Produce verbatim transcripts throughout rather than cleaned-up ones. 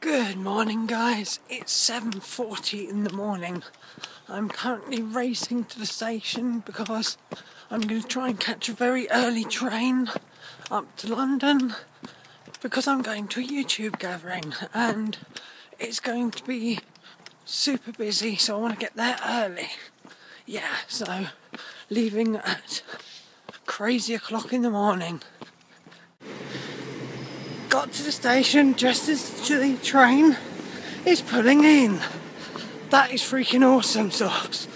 Good morning guys, it's seven forty in the morning. I'm currently racing to the station because I'm going to try and catch a very early train up to London because I'm going to a YouTube gathering and it's going to be super busy, so I want to get there early. Yeah, so leaving at crazy o'clock in the morning. Got to the station just as the train is pulling in. That is freaking awesome sauce.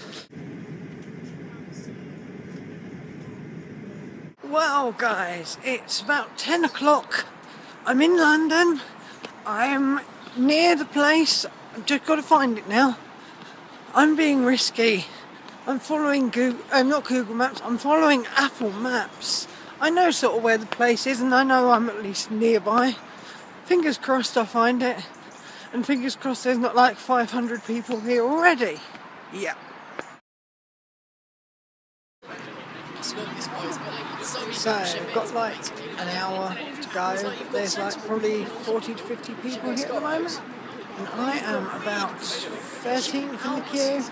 Well guys, it's about ten o'clock. I'm in London. I'm near the place. I've just got to find it now. I'm being risky. I'm following Google, uh, not Google Maps, I'm following Apple Maps. I know sort of where the place is and I know I'm at least nearby. Fingers crossed I'll find it. And fingers crossed there's not like five hundred people here already. Yeah. So, I've got like an hour to go. There's like probably forty to fifty people here at the moment. And I am about thirteenth in the queue.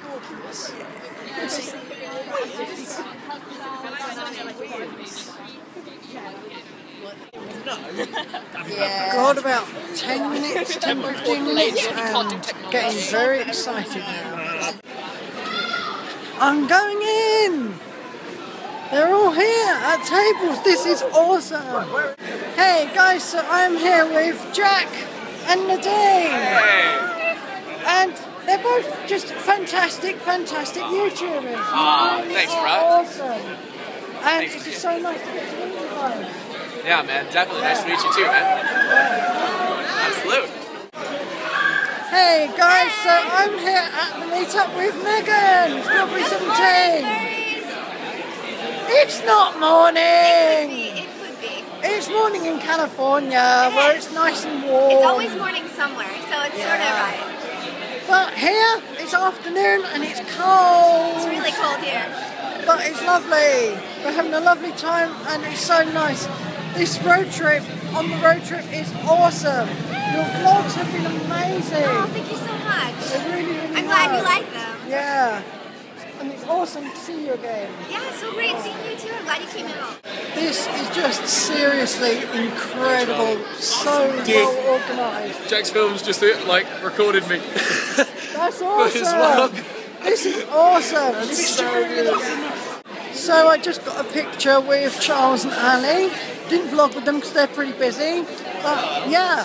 Yeah. Got about ten minutes, ten to fifteen minutes, and getting very excited now. I'm going in! They're all here at tables, this is awesome! Hey guys, so I'm here with Jack and Nadine! And they're both just fantastic, fantastic YouTubers. Ah, really thanks, bro. Awesome. And it's just so nice to get to meet you guys. Yeah, man, definitely. Nice to meet you too, man. Absolute. Hey guys, so I'm here at the meetup with Megan, Strawberry seventeen. It's not morning. It could be. It's morning in California, where it's nice and warm. It's always morning somewhere, so it's Yeah. sort of right. But here, it's afternoon and it's cold. It's really cold here. But it's lovely. We're having a lovely time and it's so nice. This road trip, on the road trip, is awesome. Your vlogs have been amazing. Oh, thank you so much. They really, really I'm glad you are. like them. Yeah. And it's awesome to see you again. Yeah, it's so great seeing you too. I'm glad you came out. This is just seriously incredible. So well organised. Jack's films just like recorded me. That's For his awesome. vlog. This is awesome. That's This is so really good. awesome. So I just got a picture with Charles and Ali. Didn't vlog with them because they're pretty busy. But yeah.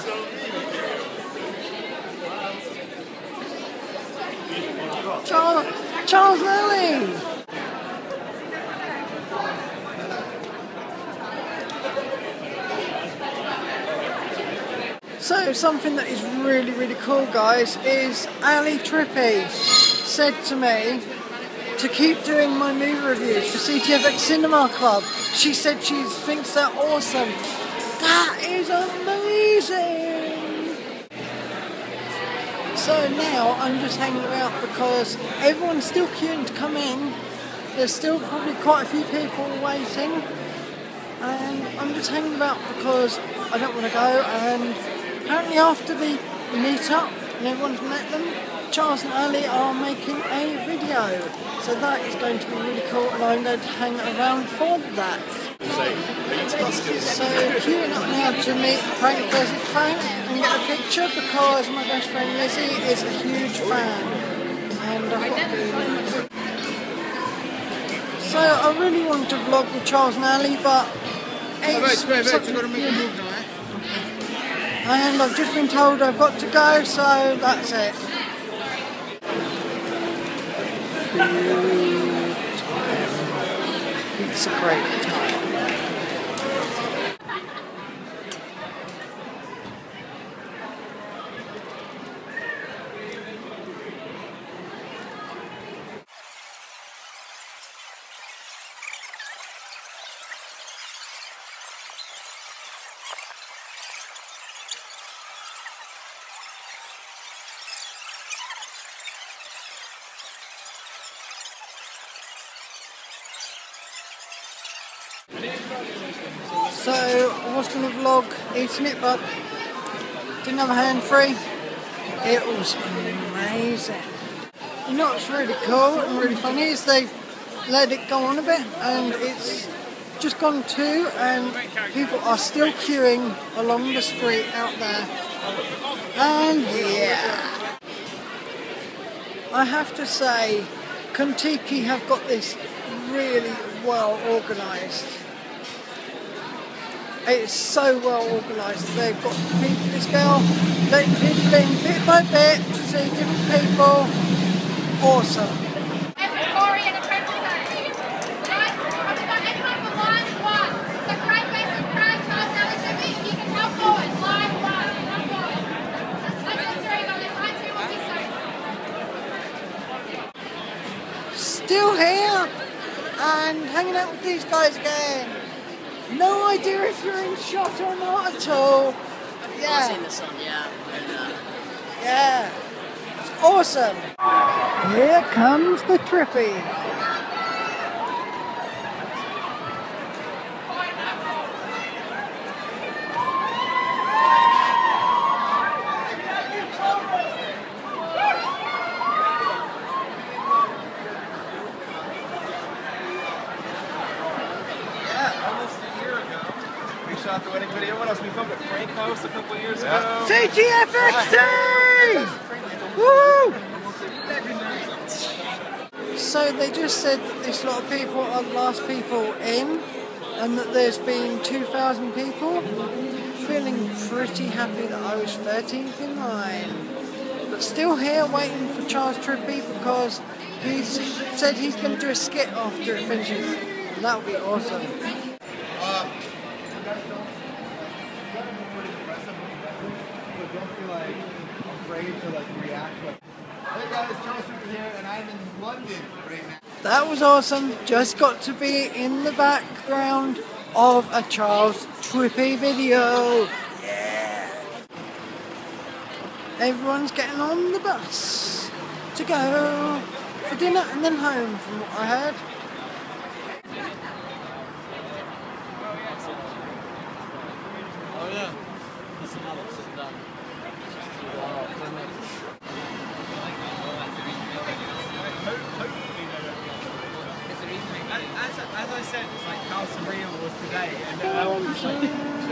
Charles, Charles and Ali. So something that is really, really cool, guys, is Ali Trippy said to me to keep doing my movie reviews for C T F X Cinema Club. She said she thinks they're awesome. That is amazing! So now I'm just hanging about because everyone's still queuing to come in. There's still probably quite a few people waiting. And I'm just hanging about because I don't want to go. And apparently after the meet-up and everyone's met them, Charles and Ali are making a video. So that is going to be really cool and I'm going to hang around for that. So queuing up now to meet Frank versus Frank and get a picture because my best friend Lizzie is a huge fan. And I thought so I really wanted to vlog with Charles and Ali, but it's such a and I've just been told I've got to go, so that's it. Good time. It's a great time. So I was going to vlog eating it, but didn't have a hand free. It was amazing. You know what's really cool and really funny is they've let it go on a bit and it's just gone two and people are still queuing along the street out there. And yeah, I have to say Contiki have got this really well organised. It's so well organised. They've got people, this girl letting people in bit by bit to see different people. Awesome. Still here and hanging out with these guys again. No idea if you're in shot or not at all. Yeah. I've seen the sun, yeah. And, uh... Yeah. It's awesome. Here comes the trippy. Shot the wedding video. What else? We filmed at Frank House a couple years ago. C G F X T! Woo! So they just said that this lot of people are the last people in and that there's been two thousand people. Feeling pretty happy that I was thirteenth in line. But still here waiting for Charles Trippy because he's said he's going to do a skit after it finishes. And that would be awesome. Uh, Don't be like afraid to like react. Like, hey guys, Charles Trippy here, and I'm in London right now. That was awesome. Just got to be in the background of a Charles Trippy video. Yeah. Everyone's getting on the bus to go for dinner and then home, from what I heard. Oh yeah. This is another sit down. As, as I said, it's like how surreal was today, and uh, I was like,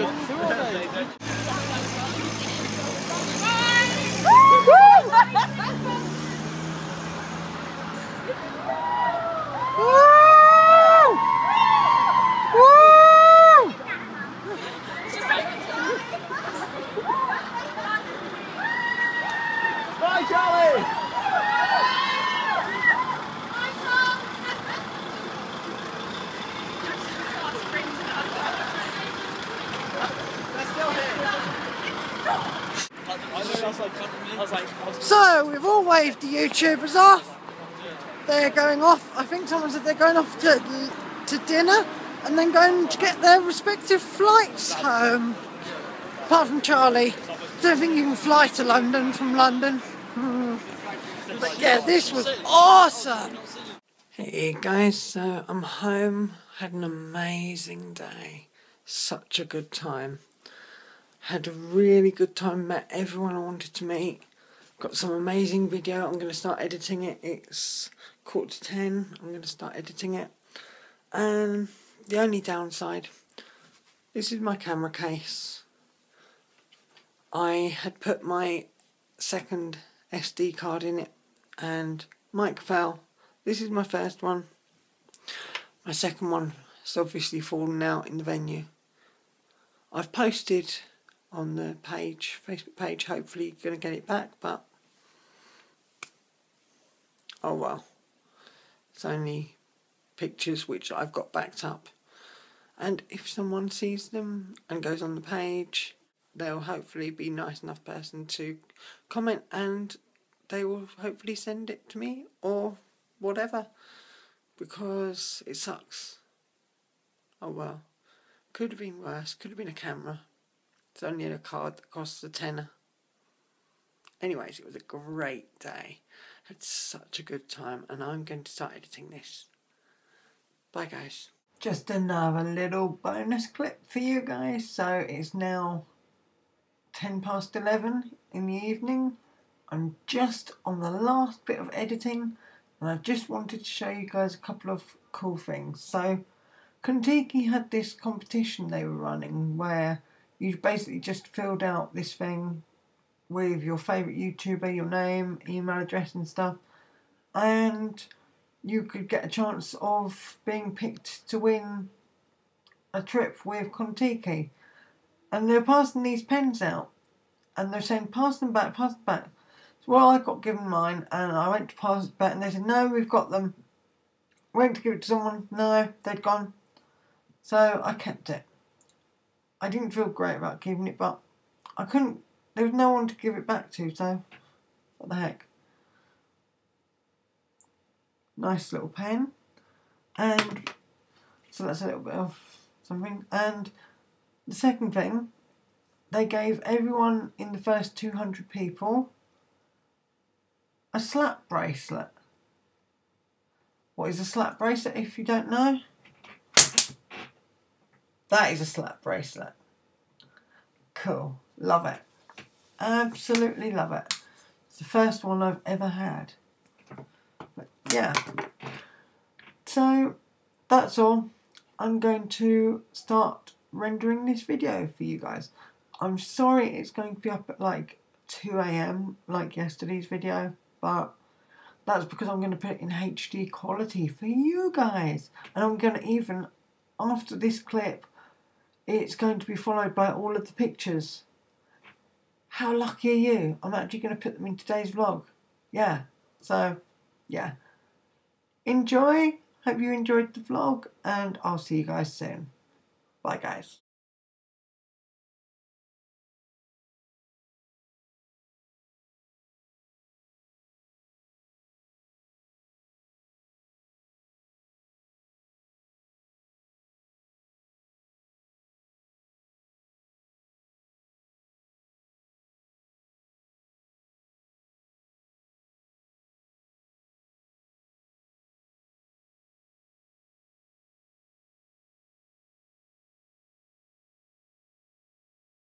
bye, Charlie! So we've all waved the YouTubers off. They're going off. I think someone said they're going off to to dinner and then going to get their respective flights home. Apart from Charlie, don't think you can fly to London from London. Hmm. But yeah, this was awesome. Hey guys, so I'm home. Had an amazing day. Such a good time. Had a really good time, met everyone I wanted to meet. Got some amazing video. I'm going to start editing it. It's quarter to ten. I'm going to start editing it. And the only downside, this is my camera case. I had put my second S D card in it and mic fell. This is my first one. My second one has obviously fallen out in the venue. I've posted on the page, Facebook page, hopefully going to get it back, but oh well. It's only pictures which I've got backed up. And if someone sees them and goes on the page, they'll hopefully be a nice enough person to comment and they will hopefully send it to me or whatever. Because it sucks. Oh well. Could have been worse. Could have been a camera. It's only a card that costs a tenner. Anyways, it was a great day. Had such a good time and I'm going to start editing this. Bye guys. Just another little bonus clip for you guys. So it's now ten past eleven in the evening I'm just on the last bit of editing, and I just wanted to show you guys a couple of cool things. So Contiki had this competition they were running where you basically just filled out this thing with your favourite YouTuber, your name, email address and stuff, and you could get a chance of being picked to win a trip with Contiki. And they were passing these pens out, and they're saying, pass them back, pass them back. So, well, I got given mine, and I went to pass it back, and they said, no, we've got them. Went to give it to someone, no, they'd gone. So I kept it. I didn't feel great about keeping it, but I couldn't, there was no one to give it back to, so what the heck. Nice little pen. And so that's a little bit of something. And the second thing, they gave everyone in the first two hundred people a slap bracelet. What is a slap bracelet if you don't know? That is a slap bracelet. Cool. Love it. Absolutely love it. It's the first one I've ever had. But yeah. So that's all. I'm going to start rendering this video for you guys. I'm sorry it's going to be up at like two A M like yesterday's video, but that's because I'm going to put it in H D quality for you guys. And I'm going to even, after this clip, it's going to be followed by all of the pictures. How lucky are you? I'm actually going to put them in today's vlog. Yeah, so, yeah. Enjoy. Hope you enjoyed the vlog, and I'll see you guys soon. Bye, guys.